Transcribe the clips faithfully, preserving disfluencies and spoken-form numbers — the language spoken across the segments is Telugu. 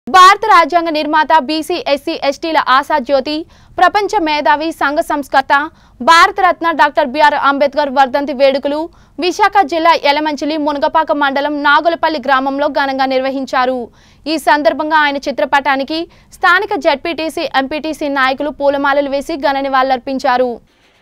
భారత రాజ్యాంగ నిర్మాత బీసీ ఎస్సీ ఎస్టీల ఆశా జ్యోతి ప్రపంచ మేధావి సంఘ సంస్కర్త భారతరత్న డాక్టర్ బిఆర్ అంబేద్కర్ వర్ధంతి వేడుకలు విశాఖ జిల్లా యలమంచిలి మునగపాక మండలం నాగులపల్లి గ్రామంలో ఘనంగా నిర్వహించారు। ఈ సందర్భంగా ఆయన చిత్రపటానికి స్థానిక జెడ్పీటీసీ ఎంపీటీసీ నాయకులు పూలమాలలు వేసి ఘన నివాళులర్పించారు।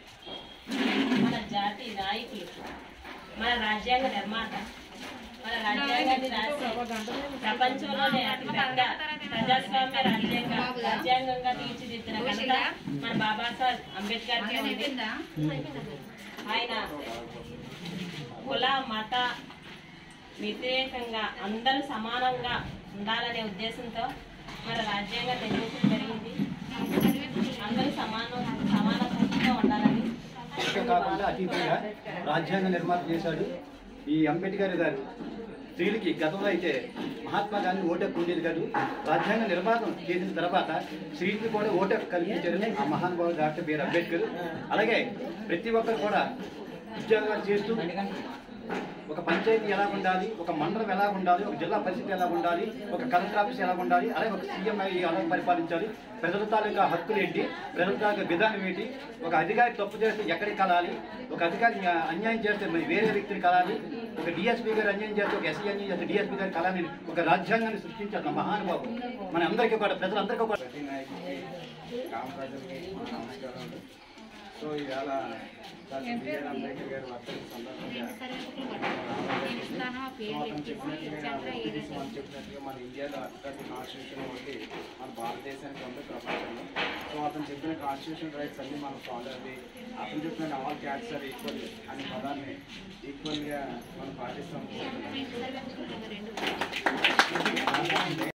ప్రపంచంలోనే అతిపెద్ద ప్రజాస్వామ్య రాజ్యాంగ రాజ్యాంగంగా తీర్చిదిద్దిన ఘనత మన బాబాసాహెబ్ అంబేద్కర్ కి ఉంది। ఆయన కుల మత వ్యతిరేకంగా అందరూ సమానంగా ఉండాలనే ఉద్దేశంతో మన రాజ్యాంగం నిర్మించడం జరిగింది। అందరూ సమానం సమానంగా ఉండాలని కాకుండా అతీతంగా రాజ్యాంగ నిర్మాణ చేశాడు ఈ అంబేద్కర్ గారు। స్త్రీలకి గతంలో అయితే మహాత్మా గాంధీ ఓటు హక్కు ఉండేది కాదు। రాజ్యాంగ నిర్మాణం చేసిన తర్వాత స్త్రీలకి కూడా ఓటు హక్కు కల్పించారు ఆ మహానుభావుడు డాక్టర్ బిఆర్ అంబేద్కర్। అలాగే ప్రతి ఒక్కరు కూడా ఉద్యోగాలు చేస్తూ ఒక పంచాయతీ ఎలా ఉండాలి, ఒక మండలం ఎలా ఉండాలి, ఒక జిల్లా పరిస్థితి ఎలా ఉండాలి, ఒక కలెక్టర్ ఆఫీస్ ఎలా ఉండాలి, అలాగే ఒక సీఎం ఎలా పరిపాలించాలి, ప్రజల తాలూకా హక్కులు ఏంటి, ప్రజల తాలూకా విధానం ఏంటి, ఒక అధికారి తప్పు చేస్తే ఎక్కడికి కలాలి, ఒక అధికారి అన్యాయం చేస్తే మరి వేరే వ్యక్తిని కలాలి, ఒక డిఎస్పీ గారు అన్యాయం చేస్తే ఒక ఎస్సీ అన్యాయం చేస్తే డిఎస్పీ గారు కలాలి, ఒక రాజ్యాంగాన్ని సృష్టించారు మహానుభావుడు। మన అందరికీ కూడా ప్రజలందరికీ కూడా సో ఇవాళ బిఆర్ అంబేద్కర్ గారి వర్ధంతి సందర్భంగా అతను చెప్పినట్టుగా మనం చెప్పినట్టుగా మన ఇండియాలో అతిపెద్ద కాన్స్టిట్యూషన్ ఒకటి మన భారతదేశానికి ఉంది ప్రపంచంలో। సో అతను చెప్పిన కాన్స్టిట్యూషన్ రైట్స్ అన్ని మనం ఫాలో అయ్యి అతను చెప్పిన ఆల్ క్యాట్స్ ఆర్ ఈక్వల్ అనే పదాన్ని ఈక్వల్గా మనం పాటిస్తాం।